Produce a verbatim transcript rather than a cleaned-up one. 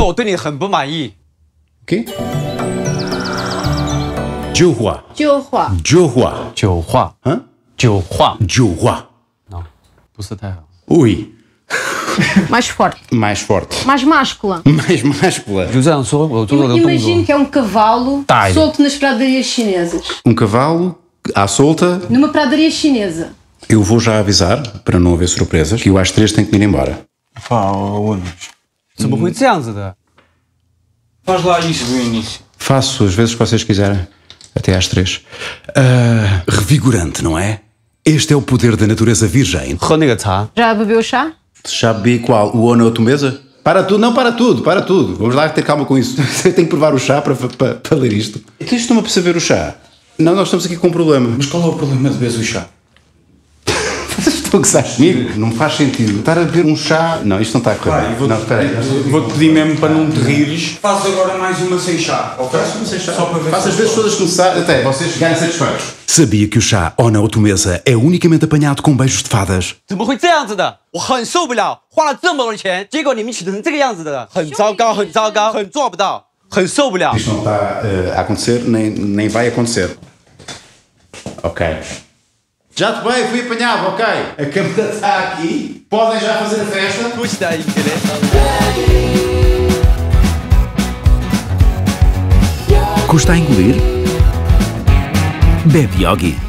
我对你很不满意。 quê? 酒话， 酒话， 酒话， 酒话， 嗯， 酒话， 酒话， não，不是太好。 ui, mais forte, mais forte, mais máscula. mais máscula. 就这样说，我做这个动 Imagino 作。 que é um cavalo Tá. solto nas pradarias chinesas. Um cavalo à solta. Numa pradaria chinesa. Eu vou já avisar, para não haver surpresas, que o às três tem que ir embora. Pá, Unas. 怎么会这样子的？ Faz lá isso do início. Faço as vezes que vocês quiserem. Até às três. Ah, revigorante, não é? Este é o poder da natureza virgem. 喝那个茶， Já bebeu chá? Já bebi qual? O Ono Otomesa? Para tudo, não, para tudo, para tudo. Vamos lá ter calma com isso. Eu tenho que provar o chá para, para, para ler isto. Então isto não me perceber o chá. Não, nós estamos aqui com um problema. Mas qual é o problema de beber o chá? Vocês estão a gozar comigo? Não faz sentido. Estar a beber um chá... Não, isto não está a correr. Pá, bem. vou-te Não, espera aí. vou pedir mesmo para não te rires. Faz agora mais uma sem chá, ok? Faço sem chá. Só para ver Faço se as vezes todas que necessárias, até vocês chegarem satisfeitos. Sabia que o chá Ono Otomesa é unicamente apanhado com beijos de fadas? 怎么会这样子的？我很受不了，花了这么多钱，结果你们起成这个样子的，很糟糕，很糟糕，很做不到，很受不了。 Isto não está uh, a acontecer, nem, nem vai acontecer. Ok. Já te bem, fui apanhado, ok. A câmera está aqui. Podem já fazer a festa. 不起来一个人。 Custa a engolir? Bebe Yogi.